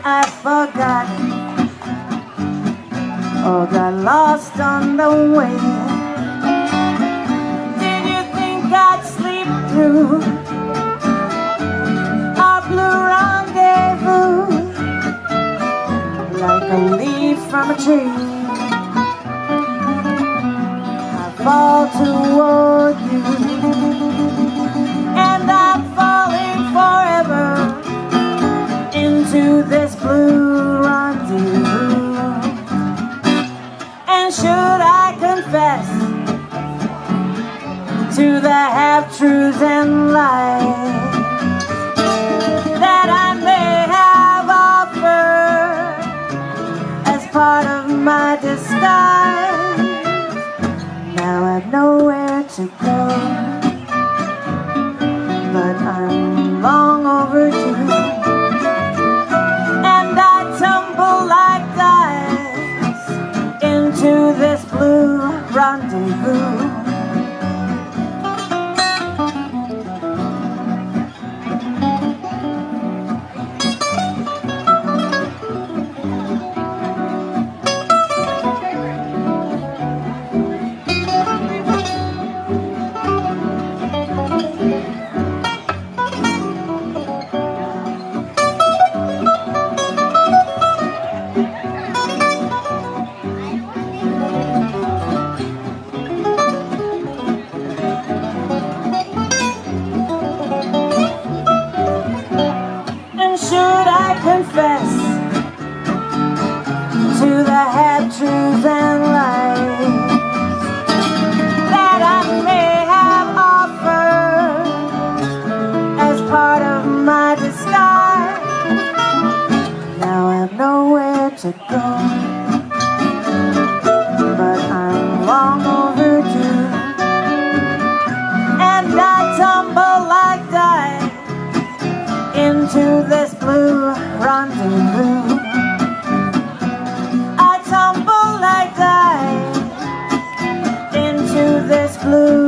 I forgot or got lost on the way. Did you think I'd sleep through our blue rendezvous like a leaf from a tree? I fall toward you, and I'm falling forever into this blue rendezvous. And should I confess to the half-truths and lies that I may have offered as part of my disguise? Now I've nowhere to go, but I'm long overdue, and I tumble like dice into this blue rendezvous. Confess to the half-truths and lies that I may have offered as part of my disguise. Now I have nowhere to go, but I'm long overdue, and I tumble like dice into this blue rendezvous. I tumble like dice into this blue